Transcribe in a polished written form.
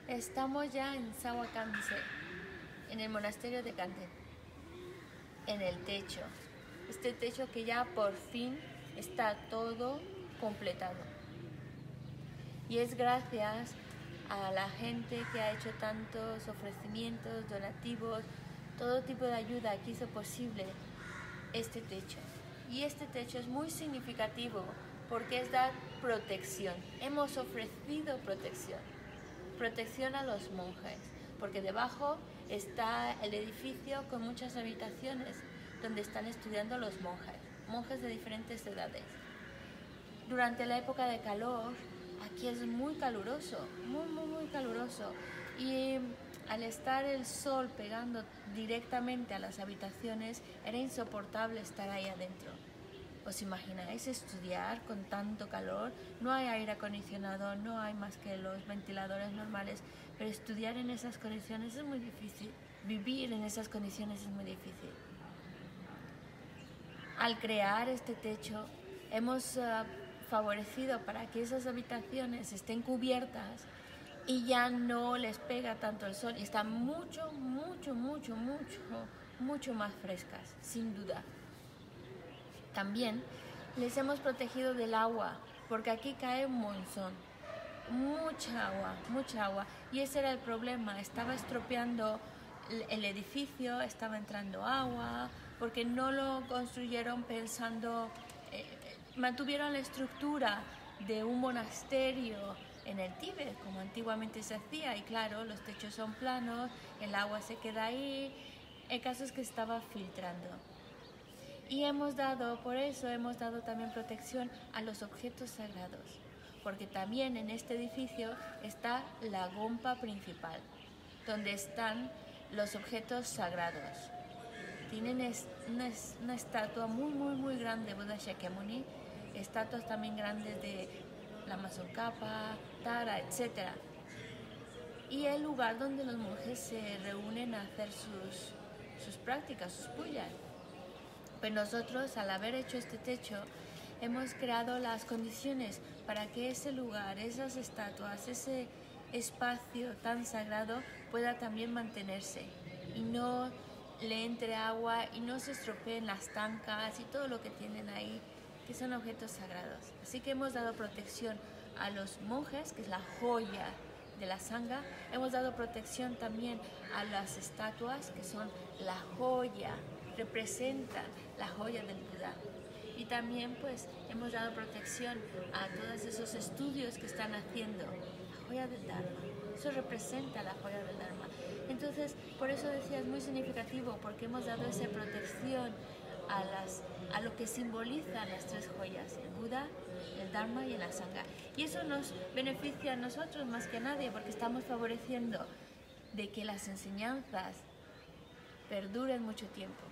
Estamos ya en Sawakanse, en el monasterio de Kanten, en el techo. Este techo que ya por fin está todo completado. Y es gracias a la gente que ha hecho tantos ofrecimientos, donativos, todo tipo de ayuda que hizo posible este techo. Y este techo es muy significativo porque es dar protección. Hemos ofrecido protección. Protección a los monjes, porque debajo está el edificio con muchas habitaciones donde están estudiando los monjes de diferentes edades. Durante la época de calor, aquí es muy caluroso, muy caluroso, y al estar el sol pegando directamente a las habitaciones, era insoportable estar ahí adentro. ¿Os imagináis estudiar con tanto calor? No hay aire acondicionado, no hay más que los ventiladores normales, pero estudiar en esas condiciones es muy difícil. Vivir en esas condiciones es muy difícil. Al crear este techo, hemos favorecido para que esas habitaciones estén cubiertas y ya no les pega tanto el sol y están mucho más frescas, sin duda. También les hemos protegido del agua, porque aquí cae un monzón, mucha agua, y ese era el problema, estaba estropeando el edificio, estaba entrando agua, porque no lo construyeron pensando, mantuvieron la estructura de un monasterio en el Tíbet, como antiguamente se hacía, y claro, los techos son planos, el agua se queda ahí, el caso es que estaba filtrando. Y por eso hemos dado también protección a los objetos sagrados, porque también en este edificio está la gompa principal, donde están los objetos sagrados. Tienen una estatua muy grande de Buda Shakyamuni, estatuas también grandes de Lama Tsongkhapa, Tara, etc. Y el lugar donde los monjes se reúnen a hacer sus prácticas, sus pujas. Pues nosotros, al haber hecho este techo, hemos creado las condiciones para que ese lugar, esas estatuas, ese espacio tan sagrado pueda también mantenerse y no le entre agua y no se estropeen las tancas y todo lo que tienen ahí, que son objetos sagrados. Así que hemos dado protección a los monjes, que es la joya de la sangha. Hemos dado protección también a las estatuas, que son la joya, representan la joya del Buda. Y también pues hemos dado protección a todos esos estudios que están haciendo. La joya del Dharma, eso representa la joya del Dharma. Entonces, por eso decía, es muy significativo, porque hemos dado esa protección a lo que simbolizan las tres joyas, el Buda, el Dharma y la Sangha. Y eso nos beneficia a nosotros más que a nadie, porque estamos favoreciendo de que las enseñanzas perduren mucho tiempo.